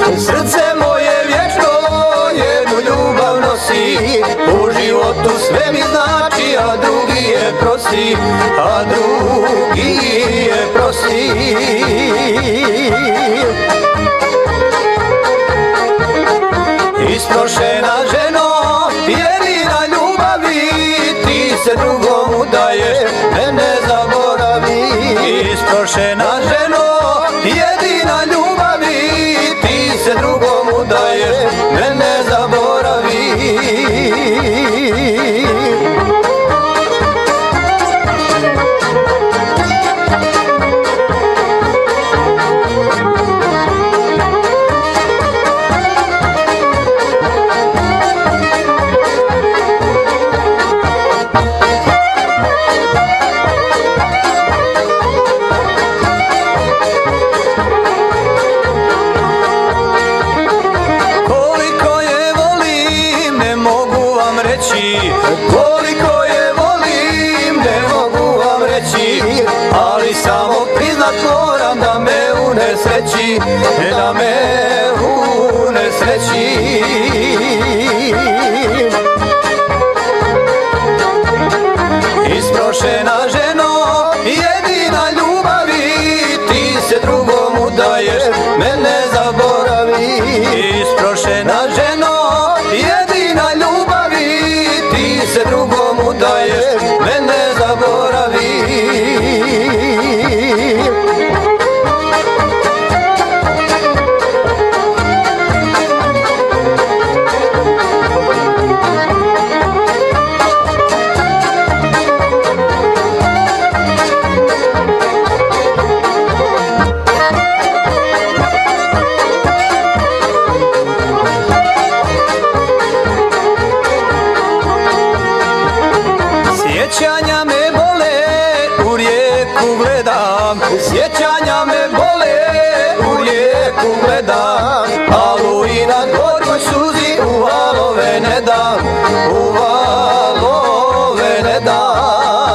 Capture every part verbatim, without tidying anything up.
Srce moje vječno jednu ljubav nosi, u životu sve mi znači, a drugi je prosi, a drugi je prosi. Isprošena ženo, jedina ljubavi, ti se drugom udaješ, mene zaboravi. Isprošena ženo, jedina ljubavi, ti se drugom udaješ, mene zaboravi. Koliko je volim, ne mogu vam reći, ali samo priznat moram da me unesreći, da me unesreći. Isprošena ženo, jedina ljubavi, ti se drugom udaješ, mene zaboravi. Isprošena ženo, jedina ljubavi, ti se drugom udaješ, mene zaboravi. Sjećanja me bole, u rijeku gledam, sjećanja me bole, u rijeku gledam, alu i na gorkoj suzi u valove ne dam, u valove ne dam.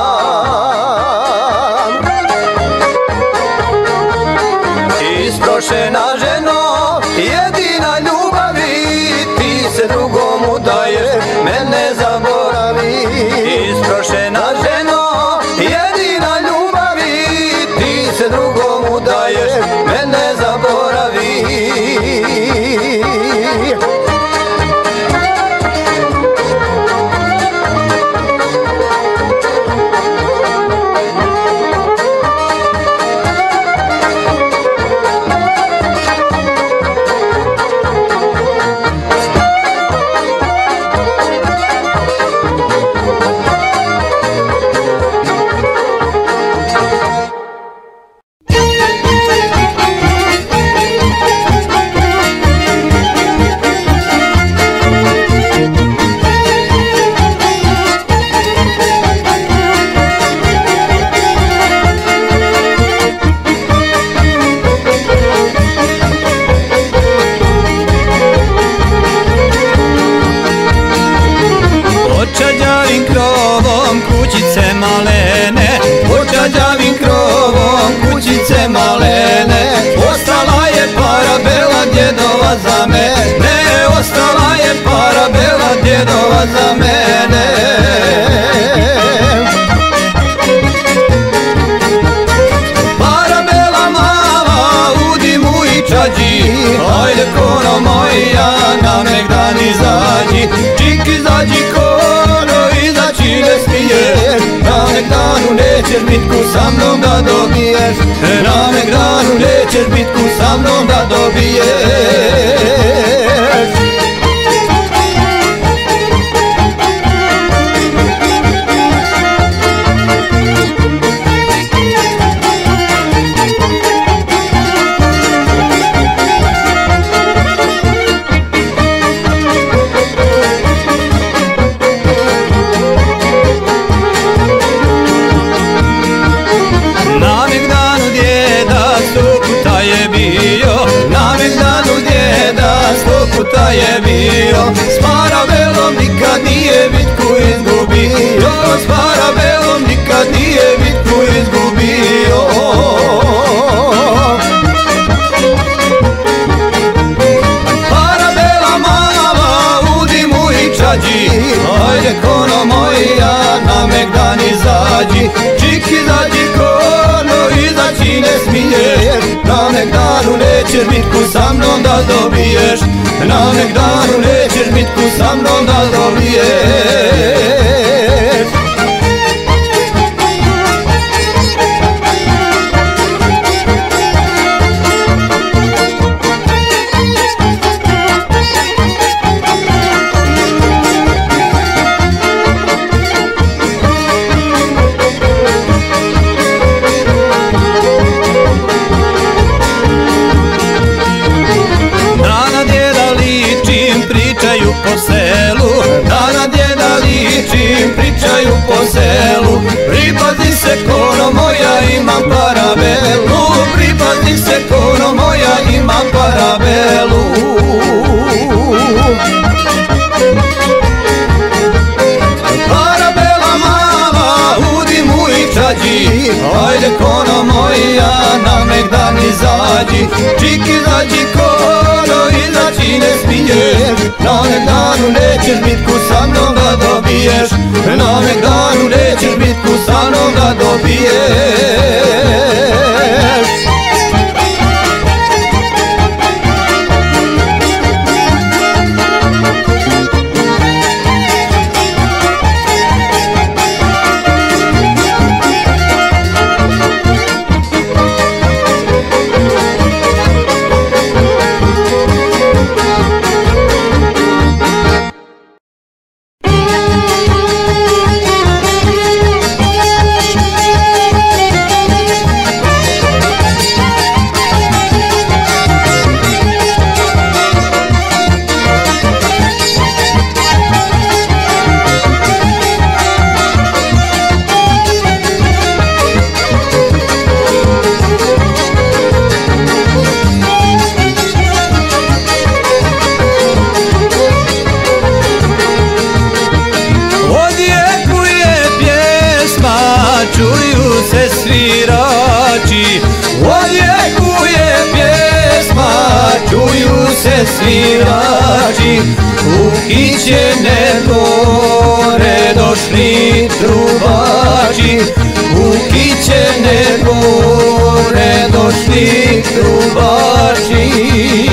Isprošena ženo, jedina ljubavi, ti se drugom udaješ, mene zaboravi. Isprošena ženo, jedina ljubavi, ti se drugom udaješ, mene zaboravi. Počađavim krovom kućice malene, počađavim krovom kućice malene, ostala je parabela djedova za mene, ostala je parabela djedova za mene. Parabela mala u dimu i čađi, ajde kono moja na megdan izađi, čik izađi kono izaći ne smiješ, na megdanu nećeš bitku sa mnom da dobiješ, na megdanu nećeš bitku sa mnom da dobiješ. Puta je bio, s parabelom nikad nije bitku izgubio, s parabelom nikad nije bitku izgubio. nećeš bitku sa mnom da dobiješ, na megdanu nećeš bitku sa mnom da dobiješ. Po selu, da na djeda ličim, pričaju po selu. Pripazi se kono moja, imam parabelu, pripazi se kono moja, imam parabelu. Parabela mala, u dimu i čađi, ajde kono moja, na megdan izađi. Čik izađi kono, izaći ne smiješ, na megdanu nećeš bitku sa mnom da dobiješ, na megdanu nećeš bitku sa mnom da dobiješ. Čuju se svirači, odjekuje pjesma, čuju se svirači. U kićene gore došli trubači, u kićene gore došli trubači.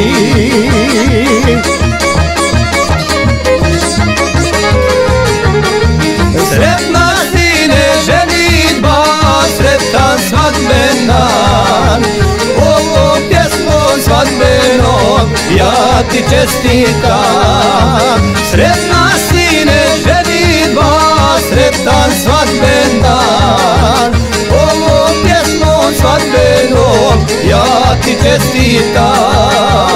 Sretna sine ženitba, sretan svadben dan, ovom pjesmom svadbenom ja ti čestitam. Sretna sine ženitba, sretan svadben dan, ovom pjesmom svadbenom ja ti čestitam.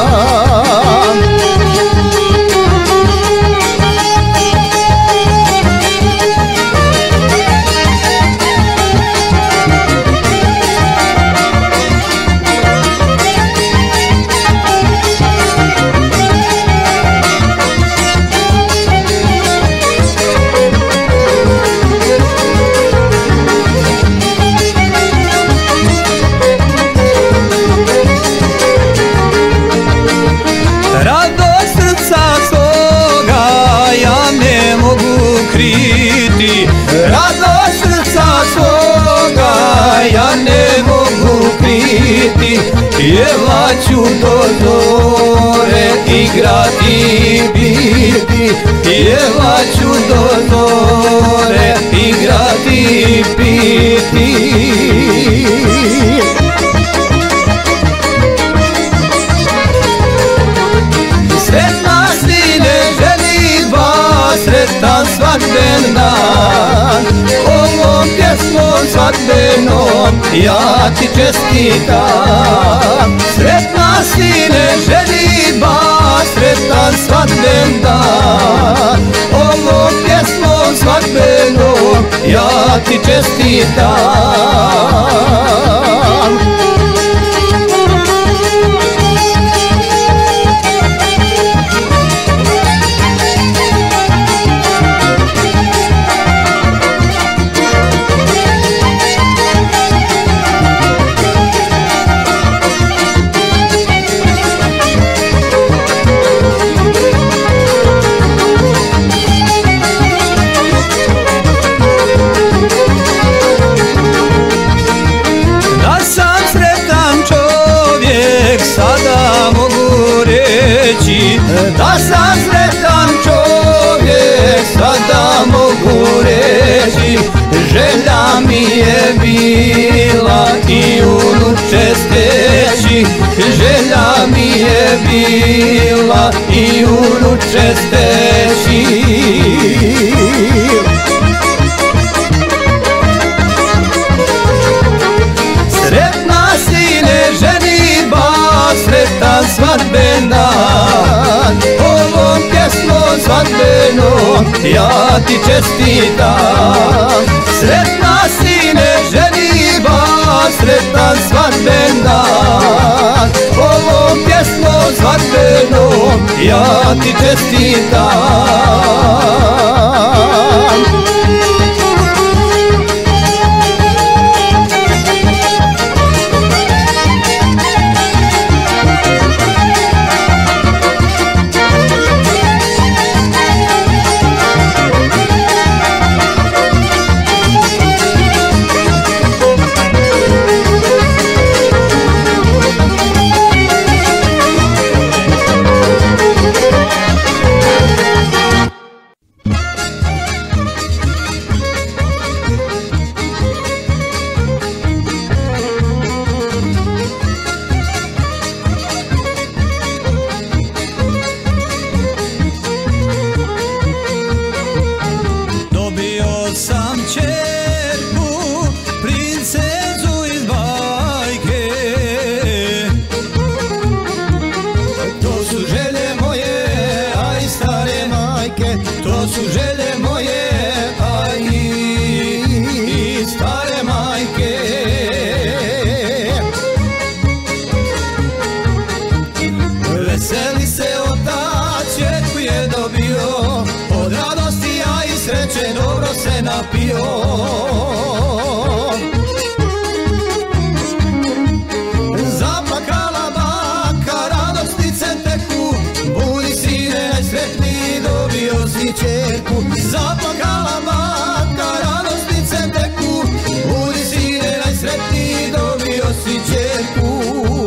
Radost srca svoga ja ne mogu kriti, pjevaću do zore, igrati biti. Pjevaću do zore, igrati biti. Sretna sine ženitba, sretan svadben dan, ovom pjesmom svadbenom ja ti čestitam. Sretna sine ženitba, sretan svadben dan, ovom pjesmom svadbenom ja ti čestitam. sam sretan čovjek, sada mogu reći, želja mi je bila i unuče steći, želja mi je bila i unuče steći. Sretna sine ženidba, sretan svadben dan, ovom pjesmom svadbenom ja ti čestitam. Sretna sine ženidba, sretan svadben dan, ovom pjesmom svadbenom ja ti čestitam. To su želje moje, a i stare majke. Veseli se otac, čerku je dobio, od radosti a i sreće dobro se napio. Zaplakala baka, radostice teku, budi sine najsretniji, dobio si čerku. Zaplakala baka, radostice teku, budi sine najsretniji, dobio si čerku.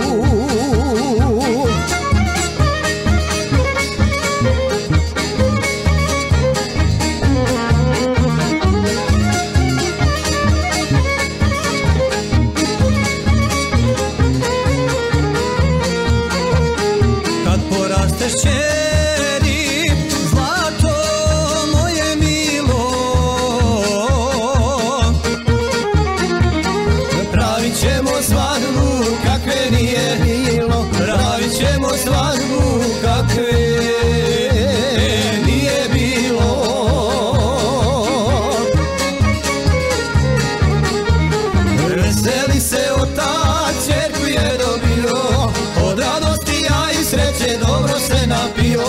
Kad porasteš čeri, zlato moje milo, pravit ćemo svadbu kakve nije bilo, pravit ćemo svadbu kakve nije bilo. Veseli se otac, čerku je dobio, od radosti a i sreće dobro se napio.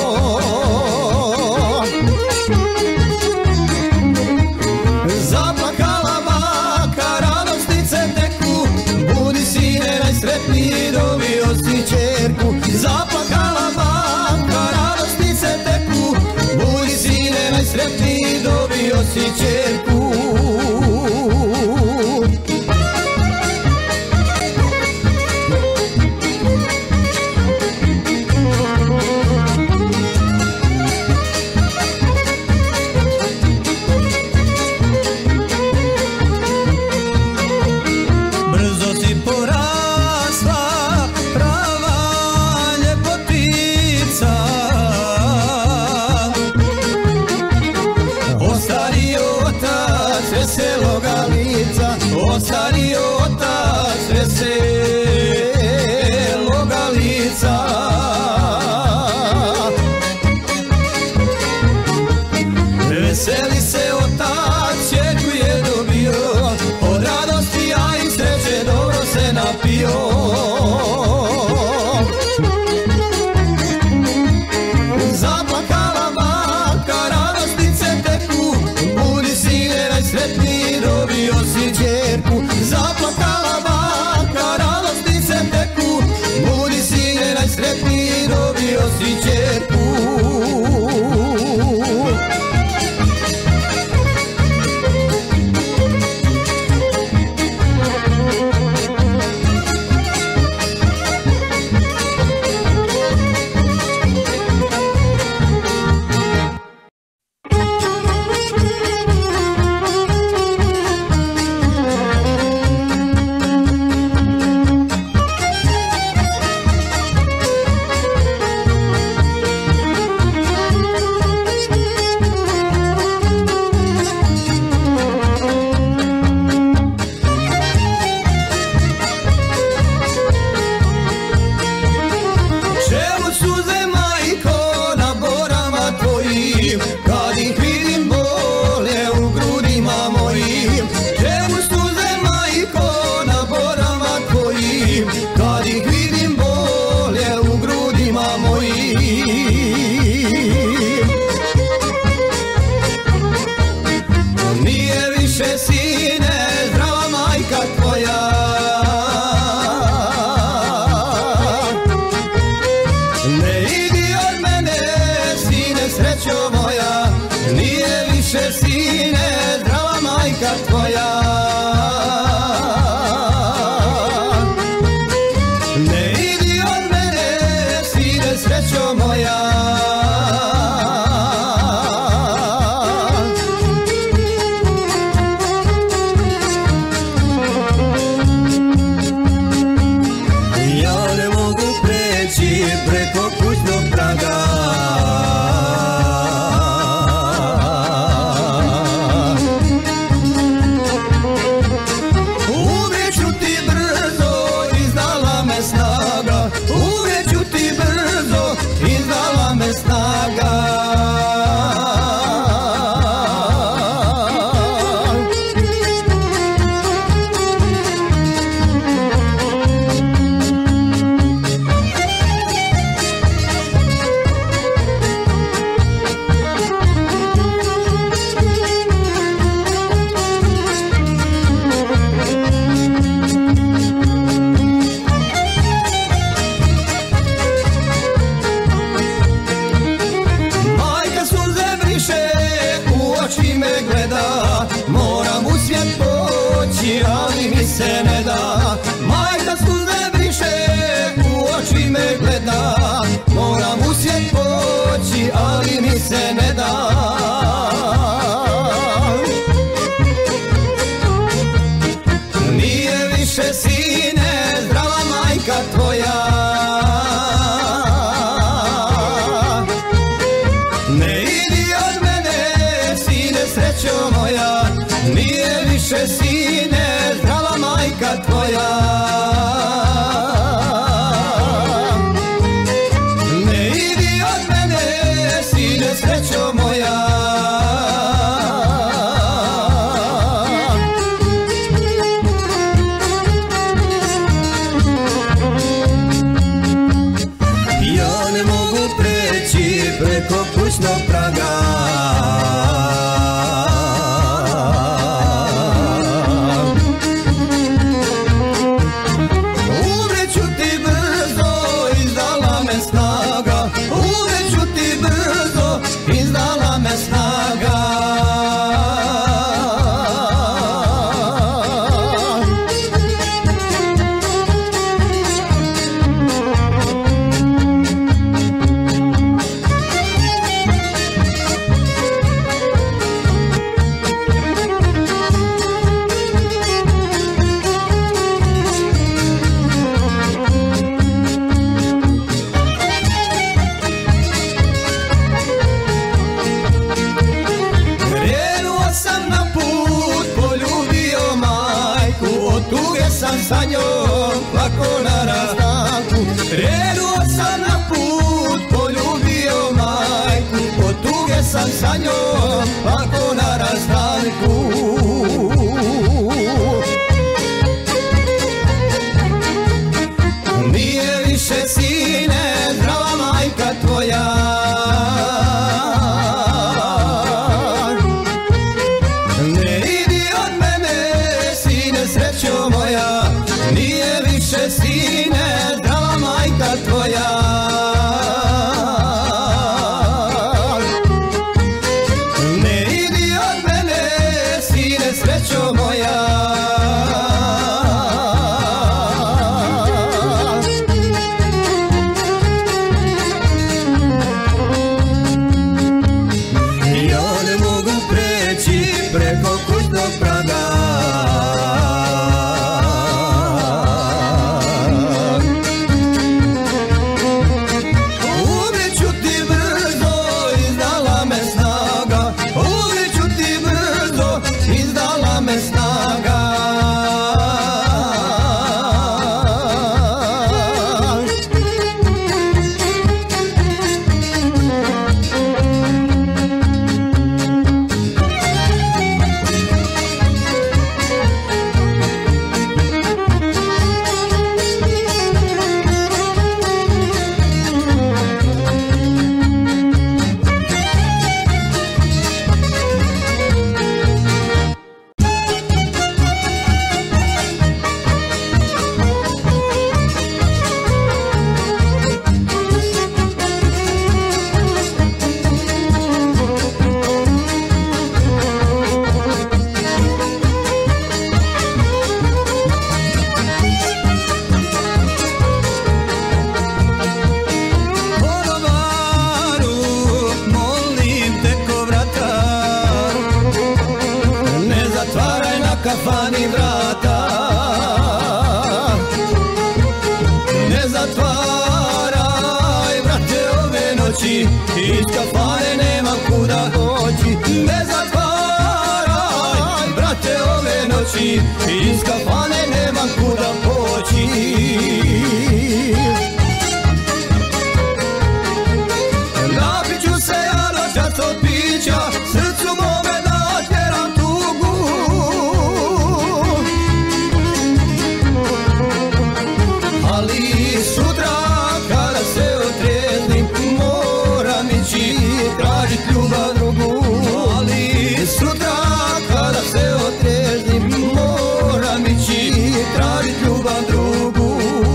Zaplakala baka, radostice teku, budi sine najsretniji, dobio si čerku. Zaplakala baka, radostice teku, budi sine najsretniji, dobio si čerku. Brzo si porasla, prava ljepotica, ostario otac veseloga lica, ostario otac veseloga lica. Veseli se otac, čerku je dobio, od radosti a i sreće dobro se napio. Zaplakala baka, radostice teku, budi sine najsretniji, dobio si čerku. Zaplakala baka, radostice teku, budi sine najsretniji, dobio si čerku. moji. Nije više sine zdrava majka tvoja, ne idi od mene sine srećo moja, nije više sine zdrava majka tvoja. Ne idi od mene sine srećo moja. Ja ne mogu preći preko kućnog praga, uvijek ću ti brzo, izdala me snaga, uvijek ću ti brzo, izdala me snaga. Moram u svijet poći, ali mi se ne da. Majka suze briše, u oči me gleda. Moram u svijet poći, ali mi se ne da. Nije više sine zdrava majka tvoja, ne idi od mene sine srećo moja, nije više sine zdrava majka tvoja. Ne idi od mene sine srećo moja. Ja ne mogu preći preko kućnog praga, uvijek ću ti brzo, izdala me snaga, uvijek ću ti brzo, izdala me snaga. Tuge sam sa njom lako na rastanku, krenuo sam na put, poljubio majku. Od tuge sam sa njom lako na rastanku. Nije više sine zdrava majka tvoja, ne idi od mene sine srećo moja, nije više sine zdrava majka tvoja. noći, iz kafane nema kuda doći. Ne zatvaraj, brate, ove noći, iz kafane nema kuda poći. Napit ću se ja noćas od pića, srcu mome da tjeram tugu. Ali sutra kada se otrijeznim, moram ići tražit ljubav drugu. Ali sutra kada se otrijeznim, moram ići tražit ljubav drugu.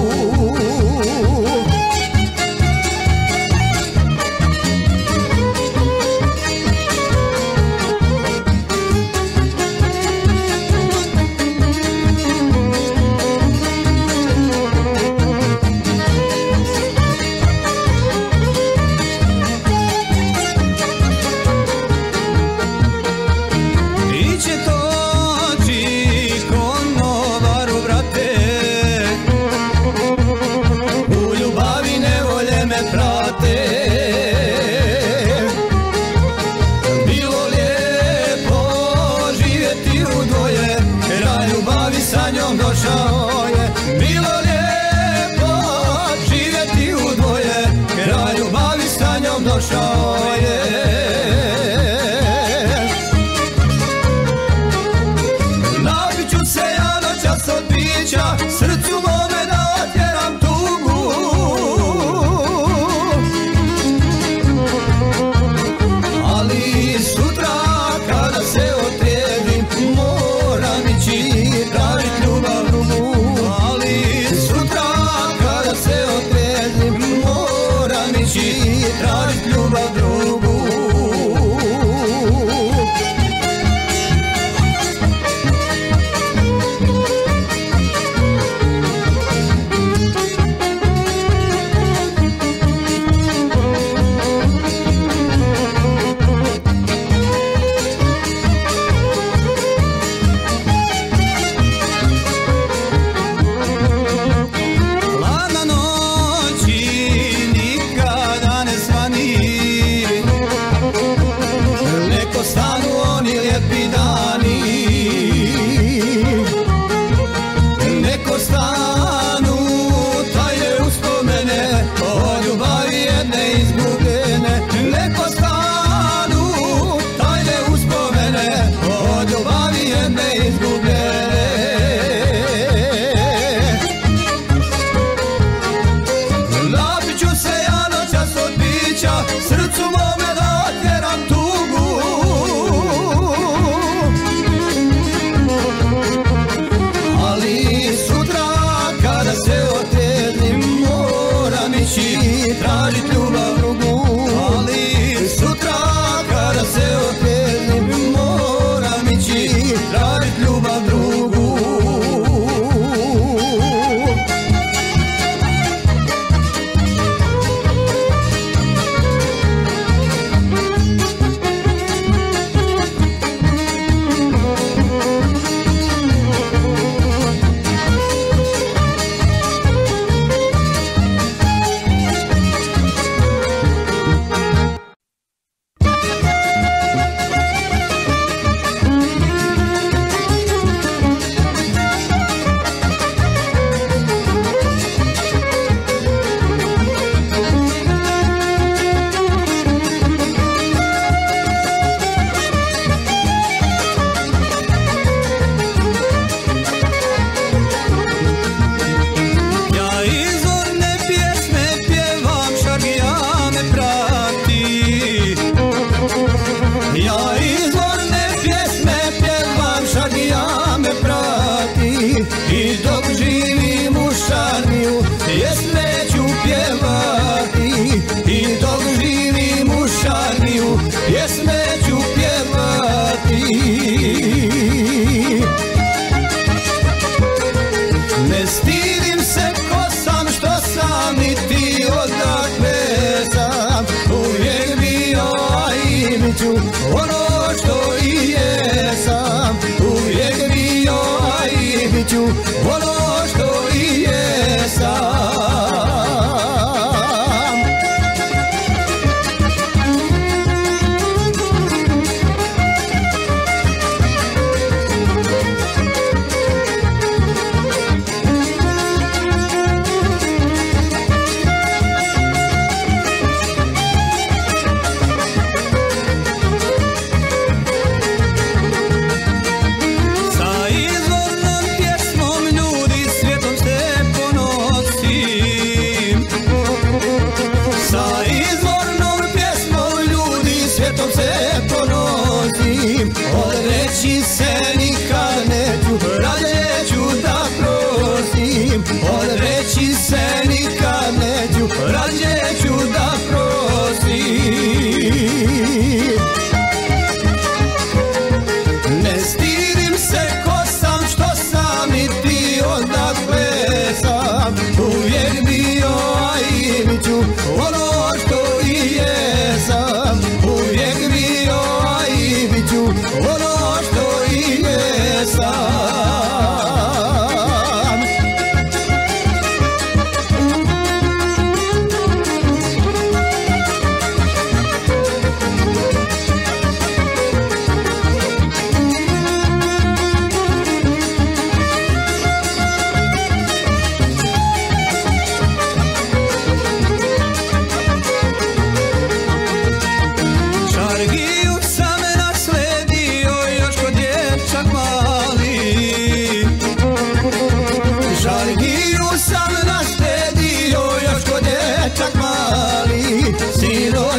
Bilo lijepo živjeti u dvoje, kraj ljubavi sa njom došao je. Bilo lijepo živjeti u dvoje, kraj ljubavi sa njom došao je. Napit ću se ja noćas od pića, srcu mome da otjeram tugu. Ali sutra kada se otrijedim, moram ići tražit ljubav drugu. Ali sutra kada se otrijedim, moram ići tražit ljubav drugu. Hladna noć i nikada ne svani,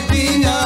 životinja